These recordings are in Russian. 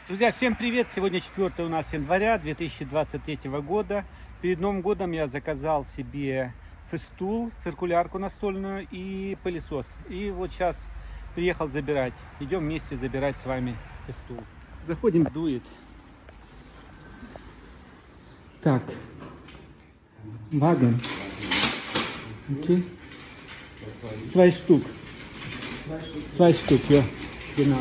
Друзья, всем привет! Сегодня 4 у нас января 2023 года. Перед Новым годом я заказал себе фестул, циркулярку настольную и пылесос. И вот сейчас приехал забирать. Идем вместе забирать с вами фестул. Заходим, дует. Так. Вагон. Окей. Zwei Stück. Zwei Stück, ja. Genau.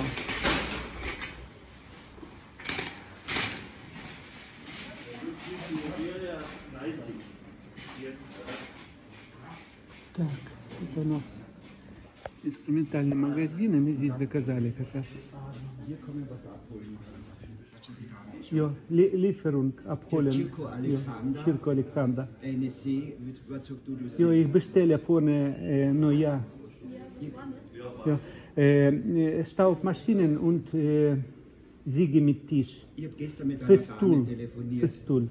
Так, это у нас инструментальный магазин, и мы здесь заказали как раз. Ja, Lieferung abholen. Schirko Alexander. Ja, ich bestelle vorne Neujahr. Ja. Staubmaschinen und Siege mit Tisch. Ich habe gestern mit einer Фестул. Dame telefoniert. Фестул.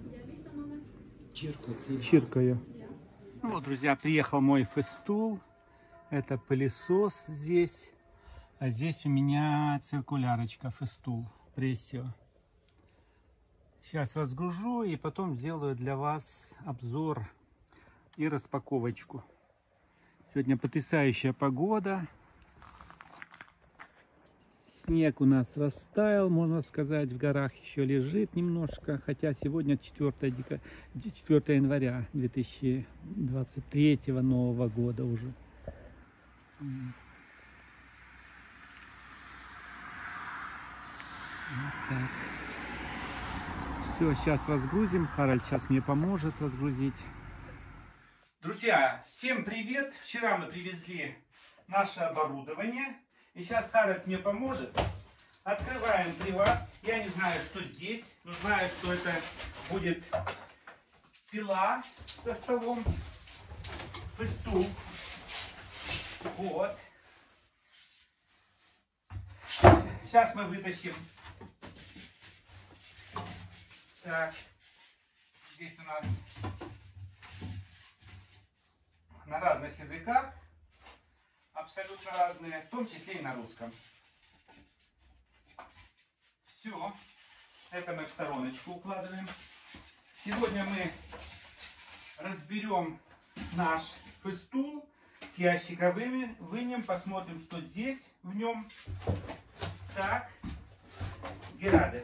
Чирко, ja. Ну вот, друзья, приехал мой фестул. Это пылесос здесь. А здесь у меня циркулярочка фестул Прессио. Сейчас разгружу и потом сделаю для вас обзор и распаковочку. Сегодня потрясающая погода. Снег у нас растаял, можно сказать, в горах еще лежит немножко. Хотя сегодня 4 января 2023 Нового года уже. Вот так. Все, сейчас разгрузим. Харальд сейчас мне поможет разгрузить. Друзья, всем привет! Вчера мы привезли наше оборудование. И сейчас Харальд мне поможет. Открываем при вас. Я не знаю, что здесь, но знаю, что это будет пила со столом. Фестул. Вот. Сейчас мы вытащим. Так. Здесь у нас на разных языках. Абсолютно разные, в том числе и на русском. Все. Это мы в стороночку укладываем. Сегодня мы разберем наш фестул с ящика, вынем, посмотрим, что здесь в нем. Так. Герады.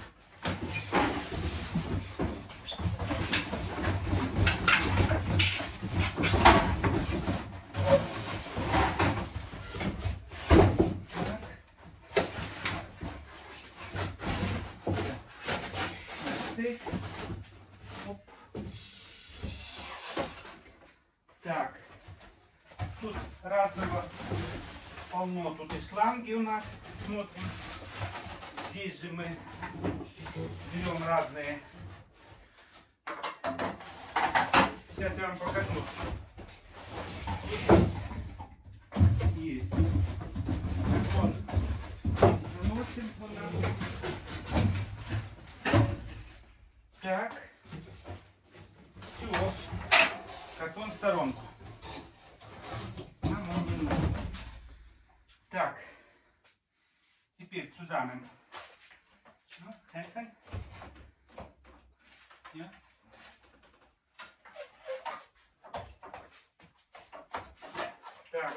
Так, тут разного полно, тут и шланги у нас, смотрим. Здесь же мы берем разные. Сейчас я вам покажу. Есть. Вот. Наносим туда. Так. Все. Картон в сторонку. Так. Теперь zusammen. Ну, helfen. Ja. Так.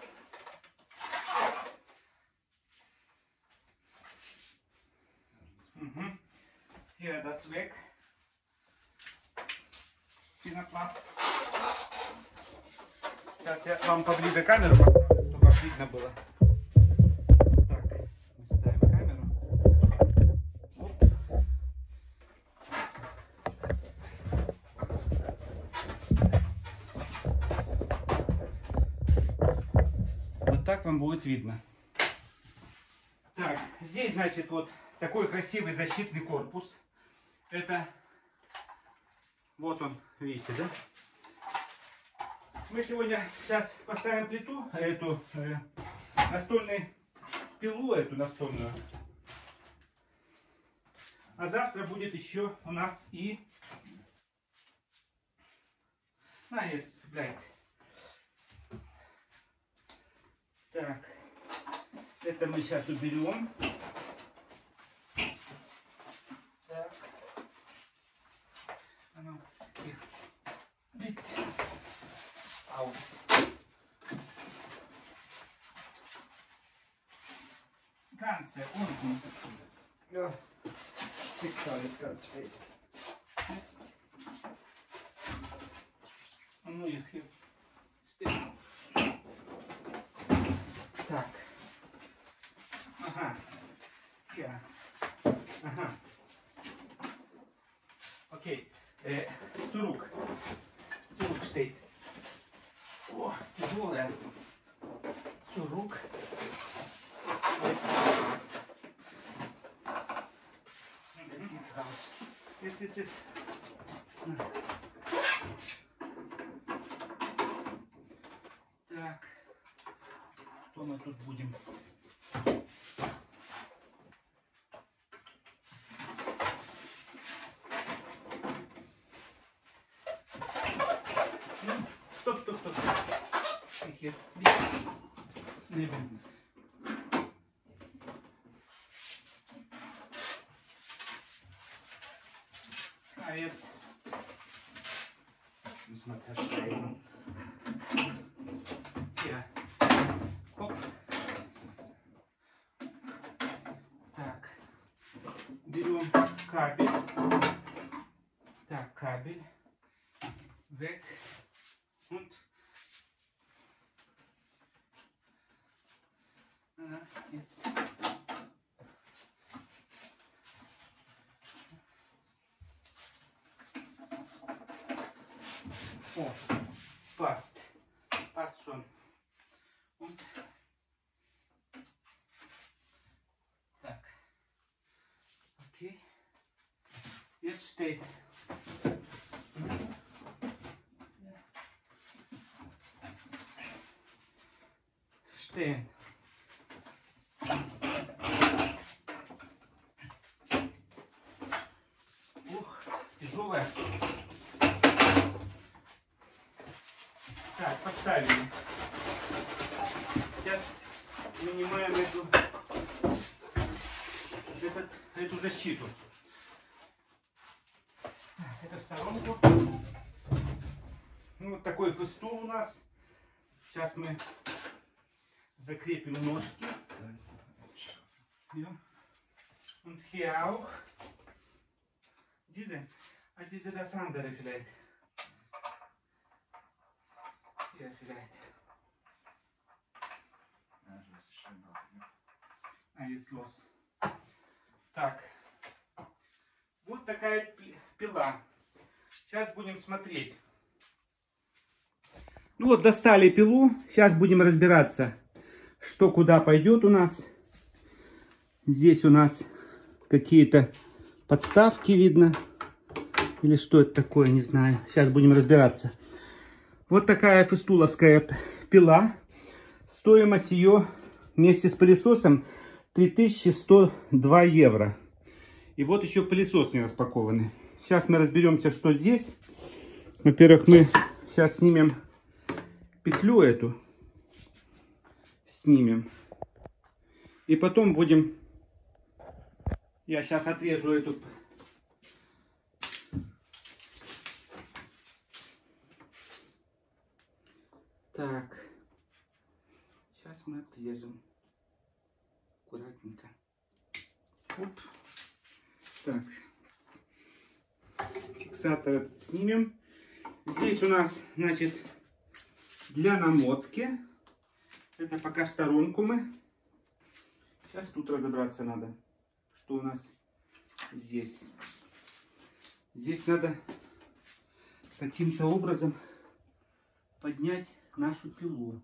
Угу. Hier das weg. Пенопласт. Сейчас я вам поближе камеру поставлю, чтобы вас видно было. Так, мы ставим камеру. Оп. Вот так вам будет видно. Так, здесь, значит, вот такой красивый защитный корпус. Это вот он, видите, да? Мы сегодня сейчас поставим плиту, эту настольную пилу, эту настольную. А завтра будет еще у нас и Так, это мы сейчас уберем. It's on. Ja, TikTok ist ganz fest. Ну, их так. Ага. Я. Ага. Окей. Zurück. Zurück steht. О, тяжелая. Zurück. Jetzt raus. Jetzt. Так. Что мы тут будем? Стоп. Hier. Neben. А jetzt Muss man zerschneiden. Ja. Hopp. Так. Берем кабель. Так, кабель. Weg. Und. Jetzt. О, passt. Passt schon. Und. Так. Okay. Jetzt steht. Stehen. Ух, тяжелая. Так, поставили. Сейчас вынимаем эту защиту. Так, это в сторонку. Ну, вот такой фестул у нас. Сейчас мы закрепим ножки. Ja. Und hier auch. Diese das andere vielleicht. Hier vielleicht. Ja, das ist schön auch, ne? А jetzt los. Так. Вот такая пила. Сейчас будем смотреть. Ну вот, достали пилу. Сейчас будем разбираться, что куда пойдет у нас. Здесь у нас какие-то подставки видно. Или что это такое, не знаю. Сейчас будем разбираться. Вот такая фестуловская пила. Стоимость ее вместе с пылесосом 3102 евро. И вот еще пылесос не распакованный. Сейчас мы разберемся, что здесь. Во-первых, мы сейчас снимем петлю эту. Снимем. И потом будем... Я сейчас отрежу эту... Так. Сейчас мы отрежем. Аккуратненько. Оп. Так. Фиксатор этот снимем. Здесь у нас, значит, для намотки. Это пока в сторонку мы. Сейчас тут разобраться надо. Что у нас здесь? Здесь надо каким-то образом поднять нашу пилу.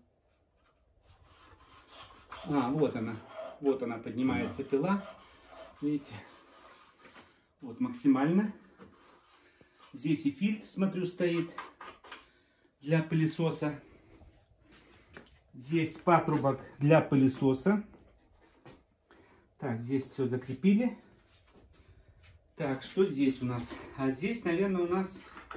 Вот она. Вот она поднимается пила. Видите? Вот максимально. Здесь и фильтр, смотрю, стоит для пылесоса. Здесь патрубок для пылесоса. Так, здесь все закрепили. Так, что здесь у нас? А здесь, наверное, у нас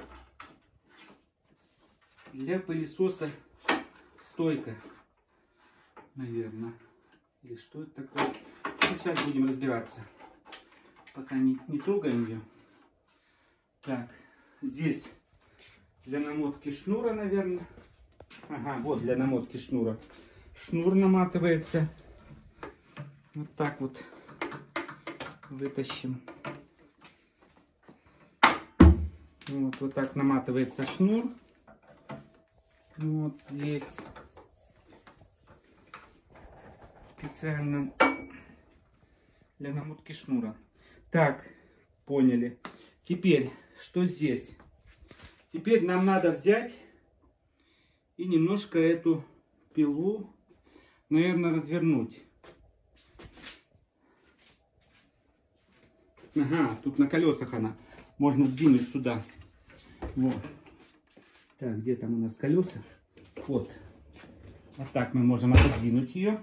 для пылесоса стойка. Наверное. Или что это такое? Ну, сейчас будем разбираться. Пока не трогаем ее. Так, здесь для намотки шнура, наверное. Ага, вот для намотки шнура. Шнур наматывается. Вот так вот вытащим. Вот так наматывается шнур. Вот здесь специально для намотки шнура. Так, поняли. Теперь, что здесь? Теперь нам надо взять и немножко эту пилу, наверное, развернуть. Ага, тут на колесах она. Можно двинуть сюда. Вот. Так, где там у нас колеса? Вот. Вот так мы можем отодвинуть ее.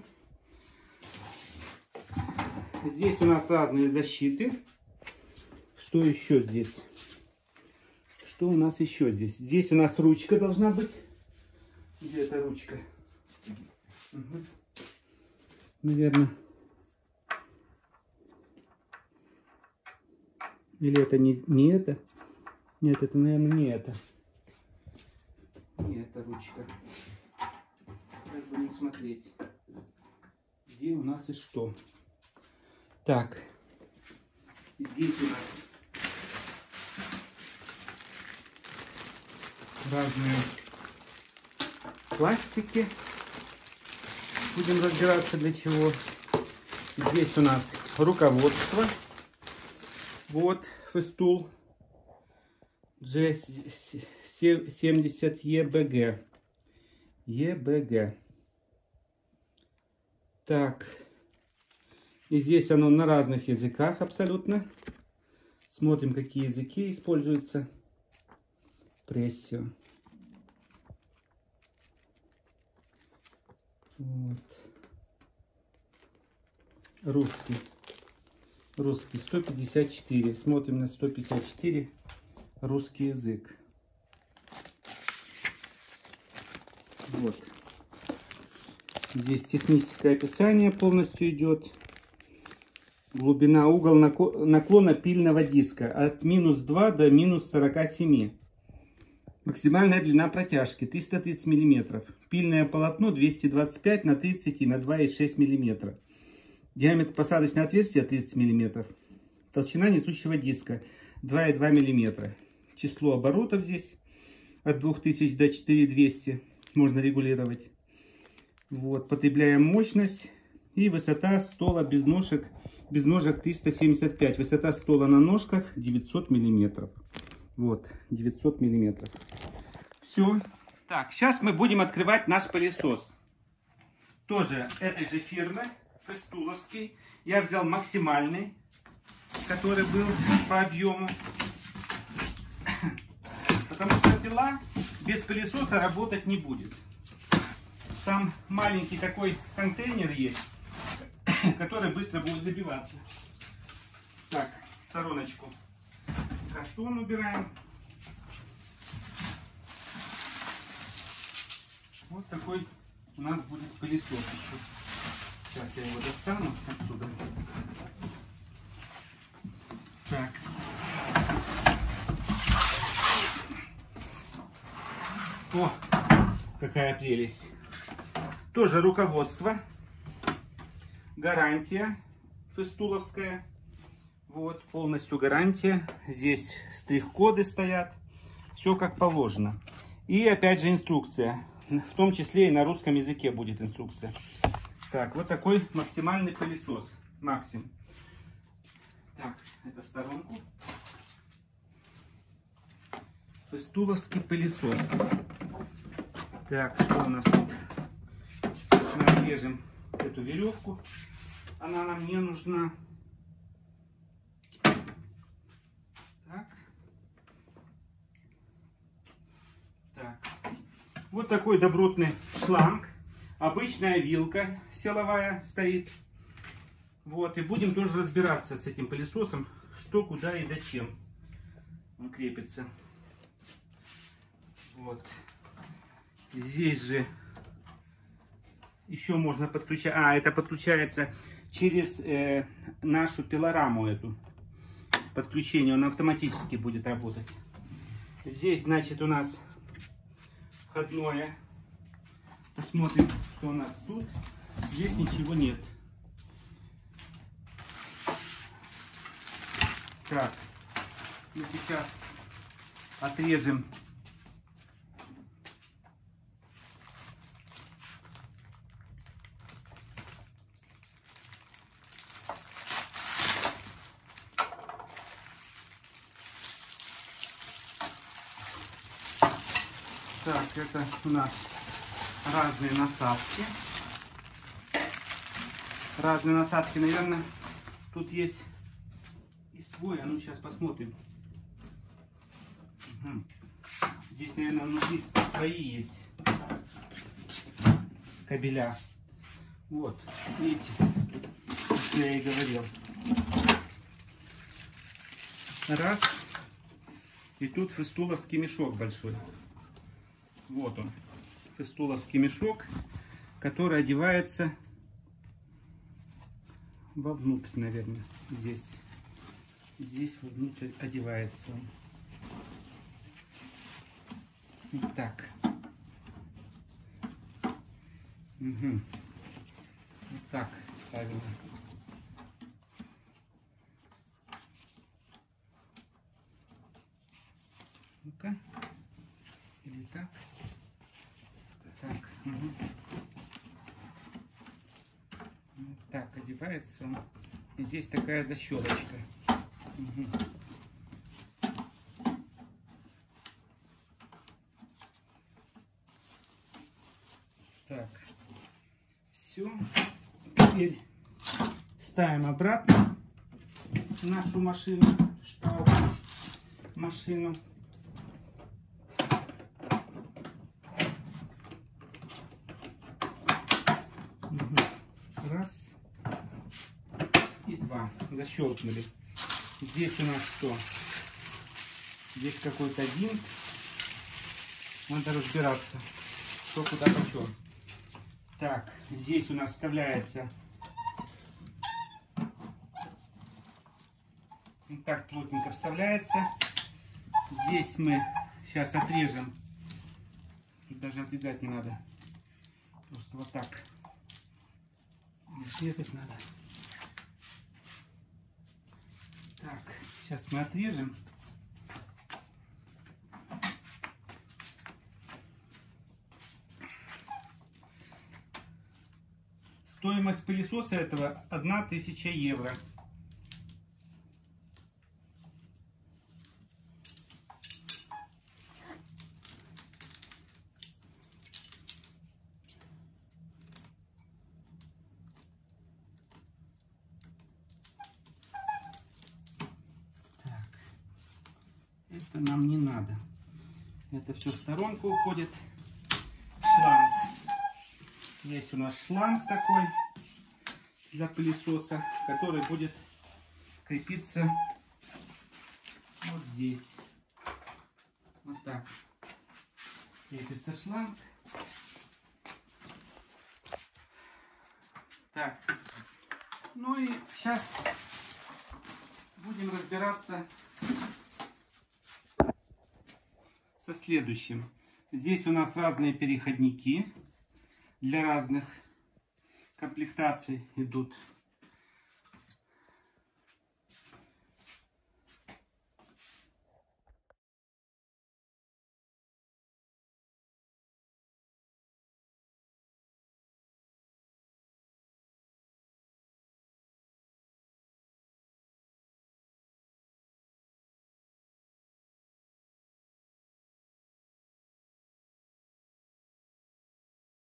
Здесь у нас разные защиты. Что еще здесь? Что у нас еще здесь? Здесь у нас ручка должна быть. Где эта ручка? Угу. Наверное. Или это не это? Нет, это, наверное, не это. Не эта ручка. Сейчас будем смотреть, где у нас и что. Так. Здесь у нас разные пластики. Будем разбираться, для чего. Здесь у нас руководство. Вот Festool G70EBG. EBG. Так. И здесь оно на разных языках абсолютно. Смотрим, какие языки используются. Прессио. Вот. Русский. Русский 154. Смотрим на 154. Русский язык. Вот. Здесь техническое описание полностью идет. Глубина, угол наклона пильного диска от -2 до -47. Максимальная длина протяжки 330 мм. Пильное полотно 225 на 30 и на 2,6 мм. Диаметр посадочного отверстия 30 мм. Толщина несущего диска 2,2 мм. Число оборотов здесь от 2000 до 4200 можно регулировать. Вот, потребляем мощность и высота стола без ножек 375. Высота стола на ножках 900 мм. Вот, 900 мм. Все. Так, сейчас мы будем открывать наш пылесос. Тоже этой же фирмы, фестуловский. Я взял максимальный, который был по объему. Потому что пила без пылесоса работать не будет. Там маленький такой контейнер есть, который быстро будет забиваться. Так, в стороночку картон убираем. Вот такой у нас будет пылесос еще. Сейчас я его достану отсюда. Так. О, какая прелесть. Тоже руководство. Гарантия фестуловская. Вот, полностью гарантия. Здесь штрих-коды стоят. Все как положено. И опять же инструкция. В том числе и на русском языке будет инструкция. Так, вот такой максимальный пылесос. Максим. Так, это в сторонку. Фестуловский пылесос. Так, что у нас тут? Сейчас мы отрежем эту веревку. Она нам не нужна. Так. Так. Вот такой добротный шланг. Обычная вилка силовая стоит. Вот. И будем тоже разбираться с этим пылесосом, что, куда и зачем он крепится. Вот. Здесь же еще можно подключать. А, это подключается через нашу пилораму эту. Подключение, он автоматически будет работать. Здесь, значит, у нас входное. Посмотрим, что у нас тут. Здесь ничего нет. Так, мы сейчас отрежем Так, это у нас разные насадки. Разные насадки, наверное, тут есть и свой. А ну сейчас посмотрим. Угу. Здесь, наверное, внутри свои есть кабеля. Вот, видите, что я и говорил. Раз. И тут фистуловский мешок большой. Вот он, фистуловский мешок, который одевается вовнутрь, наверное, здесь. Здесь вовнутрь одевается он. Вот так. Угу. Вот так, правильно. Ну-ка. Или так. Так. Угу. Вот так одевается он. И здесь такая защелочка. Угу. Так. Все. Теперь ставим обратно нашу машину, штауб, машину. Раз и два. Защелкнули. Здесь у нас что? Здесь какой-то винт. Надо разбираться, что куда почем. Так, здесь у нас вставляется. Вот так плотненько вставляется. Здесь мы сейчас отрежем. Тут даже отрезать не надо. Просто вот так. Отрезать надо. Так, сейчас мы отрежем. Стоимость пылесоса этого 1000 евро. Это нам не надо. Это все в сторонку уходит. Шланг. Есть у нас шланг такой для пылесоса, который будет крепиться вот здесь. Вот так. Крепится шланг. Так. Ну и сейчас будем разбираться со следующим. Здесь у нас разные переходники для разных комплектаций идут.